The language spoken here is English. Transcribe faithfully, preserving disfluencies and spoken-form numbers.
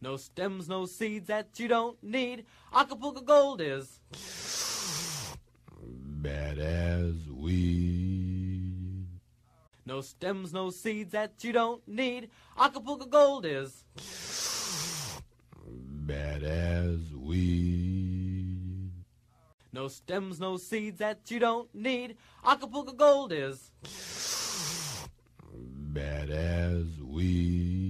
No stems, no seeds that you don't need. Acapulco Gold is bad as weed. no stems, no seeds that you don't need. Acapulco Gold is bad as weed. no stems, no seeds that you don't need. Acapulco Gold is bad as weed.